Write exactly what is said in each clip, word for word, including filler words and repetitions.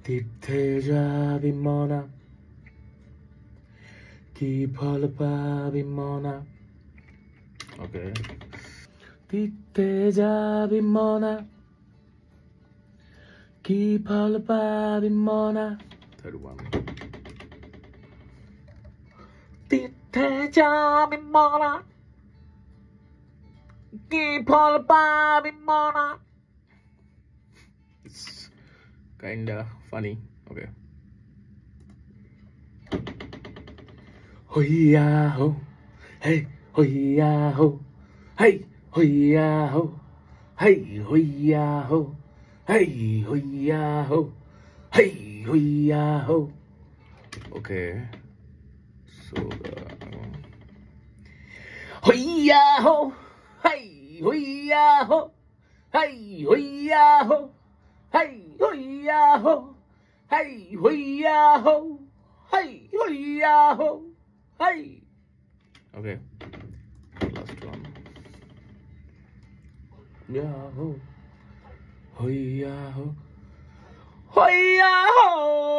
তিথে যাবি মনা, কি ফল পাবি মনা। ওকে, তিথে যাবি মনা, কি ফল পাবি মনা। Third one. তিথে যাবি মনা, কি ফল পাবি মনা। It's kinda funny. Okay. Hoya ho, hey hoya ho, hey hoya ho, hey hoya ho, hey hoya ho, hey hoya ho. Okay. So uh, hoya ho, hey hoya ho, hey hoya ho, hey hoya ho, hey hoya ho, hey hoya ho, hey. Okay, last one. Yahoo, hoya ho, hoya ho.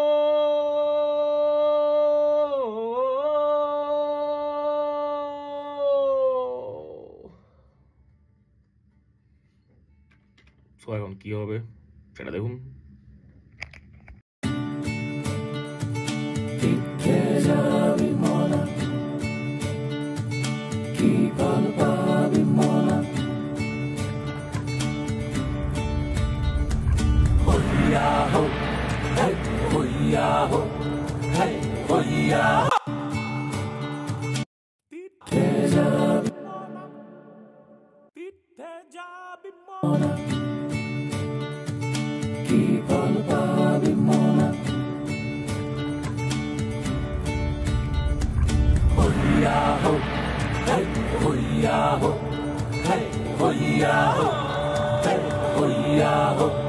So এখন কি হবে সেটা দেখুন। তিথে যাবি মনা, কি ফল পাবি মনা। হইয়া হো, হে হইয়া হো, হে হইয়া হো। তিথে যাবি মনা, তিথে যাবি মনা, কি ফল পাবি মনা। হইয়া হো, হে হইয়া হো, হে হইয়া হো, হে হইয়া হো।